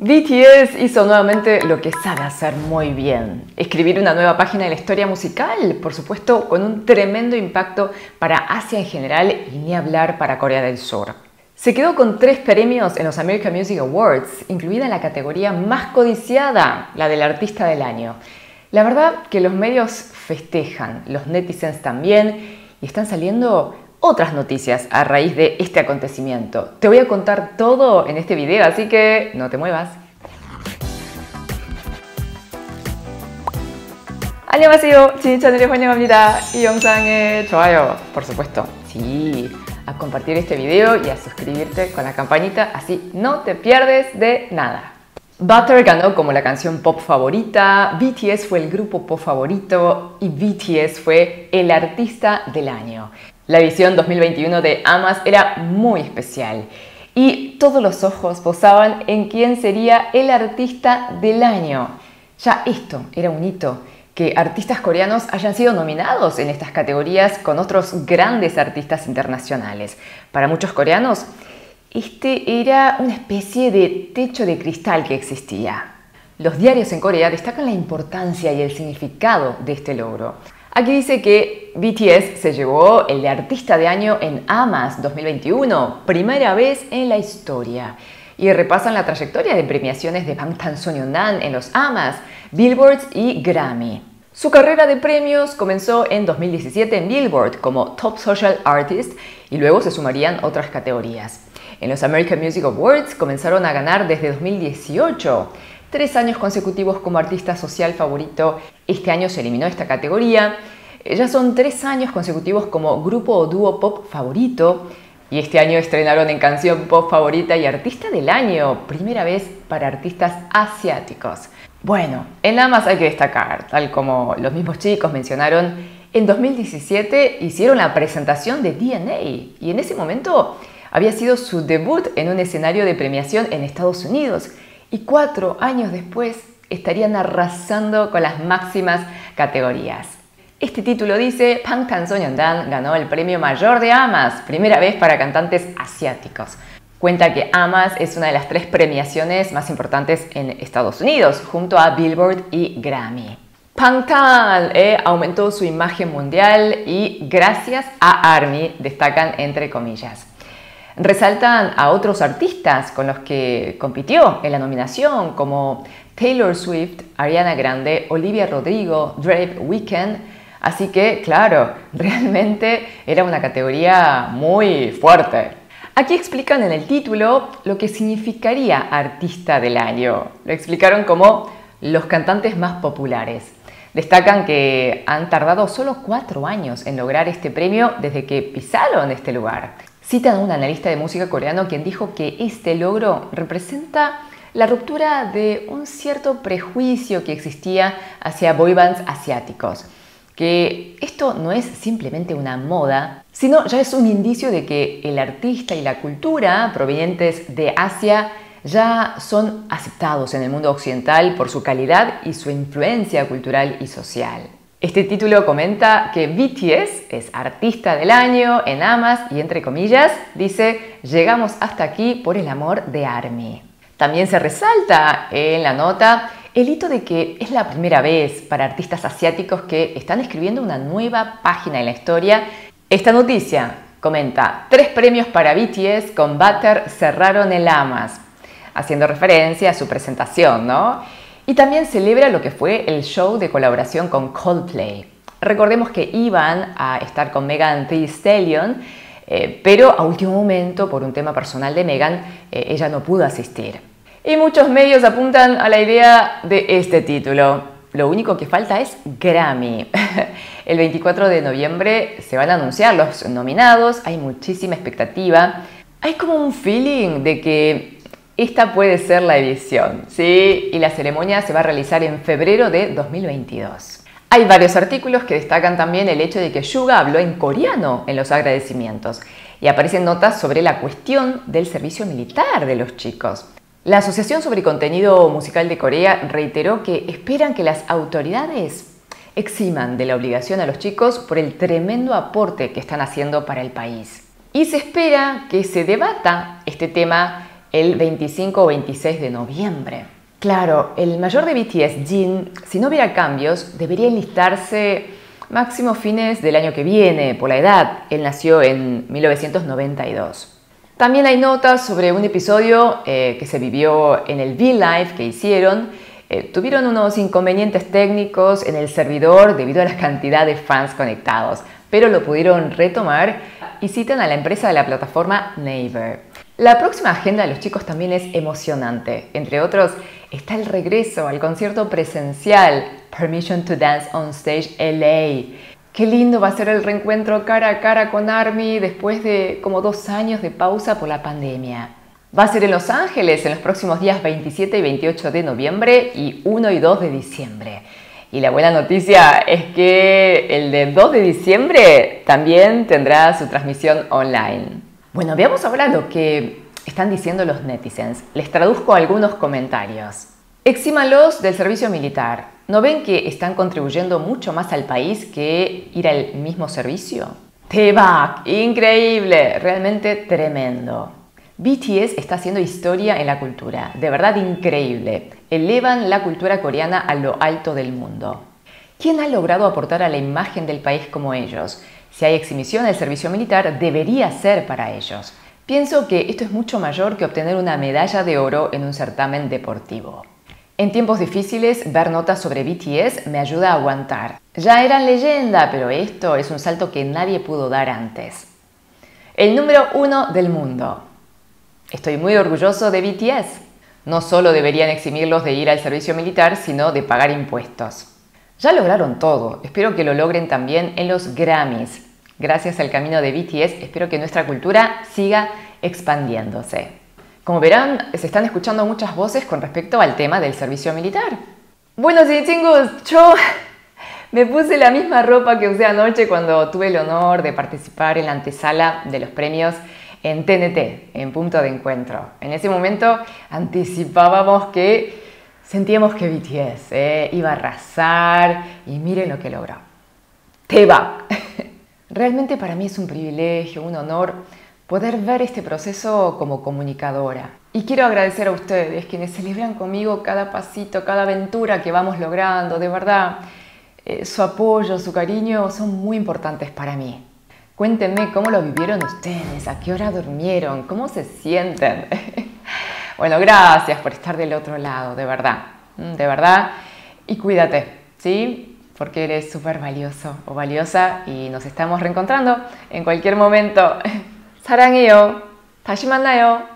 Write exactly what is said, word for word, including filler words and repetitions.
B T S hizo nuevamente lo que sabe hacer muy bien, escribir una nueva página de la historia musical, por supuesto con un tremendo impacto para Asia en general y ni hablar para Corea del Sur. Se quedó con tres premios en los American Music Awards, incluida en la categoría más codiciada, la del Artista del Año. La verdad que los medios festejan, los netizens también, y están saliendo otras noticias a raíz de este acontecimiento. Te voy a contar todo en este video, así que no te muevas. 안녕하세요. 진 채널에 환영합니다. 이 영상에 좋아요, por supuesto, sí, a compartir este video y a suscribirte con la campanita, así no te pierdes de nada. Butter ganó como la canción pop favorita, B T S fue el grupo pop favorito y B T S fue el artista del año. La edición dos mil veintiuno de AMAS era muy especial y todos los ojos posaban en quién sería el artista del año. Ya esto era un hito, que artistas coreanos hayan sido nominados en estas categorías con otros grandes artistas internacionales. Para muchos coreanos, este era una especie de techo de cristal que existía. Los diarios en Corea destacan la importancia y el significado de este logro. Aquí dice que B T S se llevó el de Artista de Año en AMAS dos mil veintiuno, primera vez en la historia. Y repasan la trayectoria de premiaciones de Bangtan Sonyeondan en los AMAS, Billboard y Grammy. Su carrera de premios comenzó en dos mil diecisiete en Billboard como Top Social Artist y luego se sumarían otras categorías. En los American Music Awards comenzaron a ganar desde dos mil dieciocho. Tres años consecutivos como artista social favorito. Este año se eliminó esta categoría. Ya son tres años consecutivos como grupo o dúo pop favorito. Y este año estrenaron en canción pop favorita y artista del año. Primera vez para artistas asiáticos. Bueno, en AMAS hay que destacar, tal como los mismos chicos mencionaron, en dos mil diecisiete hicieron la presentación de D N A. Y en ese momento había sido su debut en un escenario de premiación en Estados Unidos. Y cuatro años después estarían arrasando con las máximas categorías. Este título dice, Bangtan Sonyeondan ganó el premio mayor de AMAS, primera vez para cantantes asiáticos. Cuenta que AMAS es una de las tres premiaciones más importantes en Estados Unidos, junto a Billboard y Grammy. Bangtan eh, aumentó su imagen mundial y gracias a ARMY, destacan entre comillas. Resaltan a otros artistas con los que compitió en la nominación, como Taylor Swift, Ariana Grande, Olivia Rodrigo, Drake, Weeknd. Así que, claro, realmente era una categoría muy fuerte. Aquí explican en el título lo que significaría Artista del Año. Lo explicaron como los cantantes más populares. Destacan que han tardado solo cuatro años en lograr este premio desde que pisaron este lugar. Citan a un analista de música coreano quien dijo que este logro representa la ruptura de un cierto prejuicio que existía hacia boybands asiáticos. Que esto no es simplemente una moda, sino ya es un indicio de que el artista y la cultura provenientes de Asia ya son aceptados en el mundo occidental por su calidad y su influencia cultural y social. Este título comenta que B T S es artista del año en AMAS y entre comillas dice llegamos hasta aquí por el amor de ARMY. También se resalta en la nota el hito de que es la primera vez para artistas asiáticos que están escribiendo una nueva página en la historia. Esta noticia comenta tres premios para B T S con Butter cerraron el AMAS, haciendo referencia a su presentación, ¿no? Y también celebra lo que fue el show de colaboración con Coldplay. Recordemos que iban a estar con Megan Thee Stallion, eh, pero a último momento, por un tema personal de Megan, eh, ella no pudo asistir. Y muchos medios apuntan a la idea de este título. Lo único que falta es Grammy. El veinticuatro de noviembre se van a anunciar los nominados, hay muchísima expectativa. Hay como un feeling de que esta puede ser la edición, ¿sí? Y la ceremonia se va a realizar en febrero de dos mil veintidós. Hay varios artículos que destacan también el hecho de que Suga habló en coreano en los agradecimientos y aparecen notas sobre la cuestión del servicio militar de los chicos. La Asociación sobre Contenido Musical de Corea reiteró que esperan que las autoridades eximan de la obligación a los chicos por el tremendo aporte que están haciendo para el país. Y se espera que se debata este tema el veinticinco o veintiséis de noviembre. Claro, el mayor de B T S, Jin, si no hubiera cambios, debería enlistarse máximo fines del año que viene, por la edad. Él nació en mil novecientos noventa y dos. También hay notas sobre un episodio eh, que se vivió en el V-Live que hicieron. Eh, tuvieron unos inconvenientes técnicos en el servidor debido a la cantidad de fans conectados, pero lo pudieron retomar y citan a la empresa de la plataforma Naver. La próxima agenda de los chicos también es emocionante. Entre otros, está el regreso al concierto presencial Permission to Dance on Stage L A. Qué lindo va a ser el reencuentro cara a cara con ARMY después de como dos años de pausa por la pandemia. Va a ser en Los Ángeles en los próximos días veintisiete y veintiocho de noviembre y uno y dos de diciembre. Y la buena noticia es que el de dos de diciembre también tendrá su transmisión online. Bueno, veamos ahora lo que están diciendo los netizens. Les traduzco algunos comentarios. Exímalos del servicio militar. ¿No ven que están contribuyendo mucho más al país que ir al mismo servicio? Taebaek, increíble, realmente tremendo. B T S está haciendo historia en la cultura, de verdad increíble. Elevan la cultura coreana a lo alto del mundo. ¿Quién ha logrado aportar a la imagen del país como ellos? Si hay exhibición del servicio militar, debería ser para ellos. Pienso que esto es mucho mayor que obtener una medalla de oro en un certamen deportivo. En tiempos difíciles, ver notas sobre B T S me ayuda a aguantar. Ya eran leyenda, pero esto es un salto que nadie pudo dar antes. El número uno del mundo. Estoy muy orgulloso de B T S. No solo deberían eximirlos de ir al servicio militar, sino de pagar impuestos. Ya lograron todo. Espero que lo logren también en los Grammys. Gracias al camino de B T S, espero que nuestra cultura siga expandiéndose. Como verán, se están escuchando muchas voces con respecto al tema del servicio militar. Bueno, sí, chicos, yo me puse la misma ropa que usé anoche cuando tuve el honor de participar en la antesala de los premios en T N T, en Punto de Encuentro. En ese momento anticipábamos que sentíamos que B T S eh, iba a arrasar y miren lo que logró. Taebaek. Realmente para mí es un privilegio, un honor poder ver este proceso como comunicadora. Y quiero agradecer a ustedes quienes celebran conmigo cada pasito, cada aventura que vamos logrando. De verdad, eh, su apoyo, su cariño son muy importantes para mí. Cuéntenme cómo lo vivieron ustedes, a qué hora durmieron, cómo se sienten. Bueno, gracias por estar del otro lado, de verdad, de verdad. Y cuídate, ¿sí? Porque eres súper valioso o valiosa y nos estamos reencontrando en cualquier momento. 사랑해요. 다시 만나요.